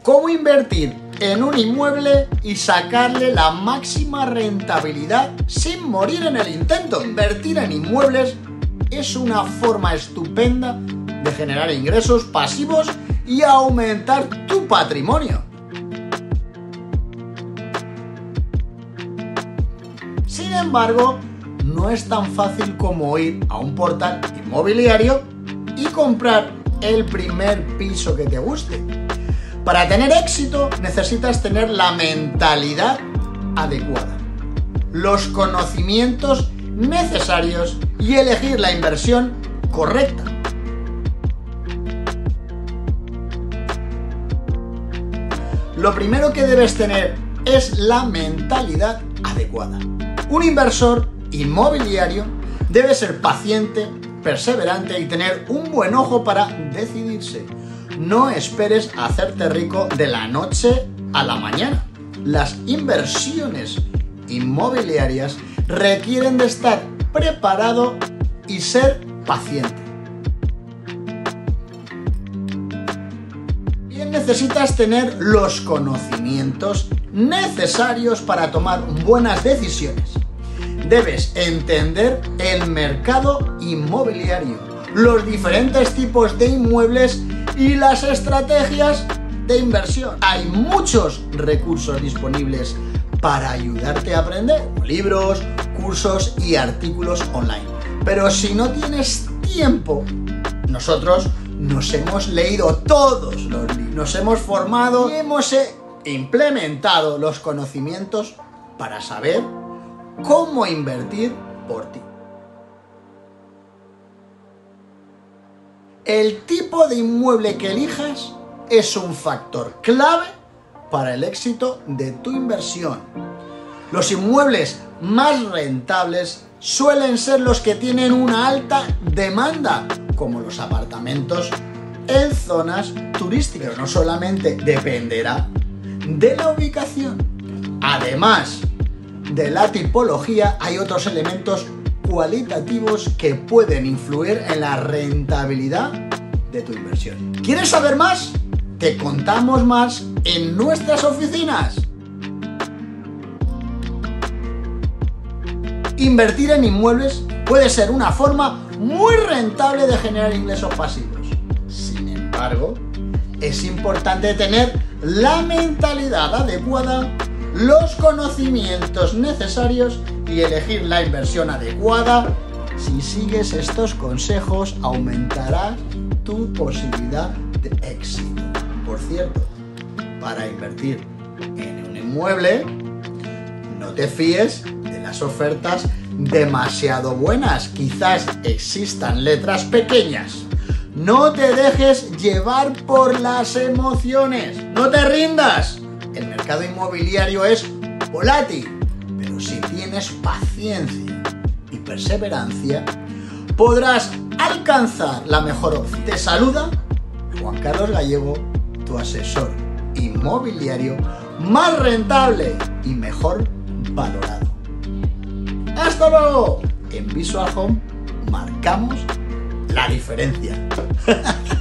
cómo invertir en un inmueble y sacarle la máxima rentabilidad sin morir en el intento. Invertir en inmuebles es una forma estupenda de generar ingresos pasivos y aumentar tu patrimonio. Sin embargo, no es tan fácil como ir a un portal inmobiliario y comprar el primer piso que te guste. Para tener éxito necesitas tener la mentalidad adecuada, los conocimientos necesarios y elegir la inversión correcta. Lo primero que debes tener es la mentalidad adecuada. Un inversor inmobiliario debe ser paciente, perseverante y tener un buen ojo para decidirse. No esperes a hacerte rico de la noche a la mañana. Las inversiones inmobiliarias requieren de estar preparado y ser paciente. Bien, necesitas tener los conocimientos necesarios para tomar buenas decisiones. Debes entender el mercado inmobiliario, los diferentes tipos de inmuebles y las estrategias de inversión. Hay muchos recursos disponibles para ayudarte a aprender, libros, cursos y artículos online. Pero si no tienes tiempo, nosotros nos hemos leído todos los libros, nos hemos formado y hemos implementado los conocimientos para saber cómo invertir por ti. El tipo de inmueble que elijas es un factor clave para el éxito de tu inversión. Los inmuebles más rentables suelen ser los que tienen una alta demanda, como los apartamentos en zonas turísticas. Pero no solamente dependerá de la ubicación. Además de la tipología, hay otros elementos cualitativos que pueden influir en la rentabilidad de tu inversión. ¿Quieres saber más? Te contamos más en nuestras oficinas. Invertir en inmuebles puede ser una forma muy rentable de generar ingresos pasivos. Sin embargo, es importante tener la mentalidad adecuada, los conocimientos necesarios y elegir la inversión adecuada. Si sigues estos consejos, aumentará tu posibilidad de éxito. Por cierto, para invertir en un inmueble, no te fíes de las ofertas demasiado buenas. Quizás existan letras pequeñas. No te dejes llevar por las emociones. No te rindas. El mercado inmobiliario es volátil, pero si tienes paciencia y perseverancia, podrás alcanzar la mejor opción. Te saluda Juan Carlos Gallego, tu asesor inmobiliario más rentable y mejor valorado. ¡Hasta luego! En Visual Home marcamos la diferencia.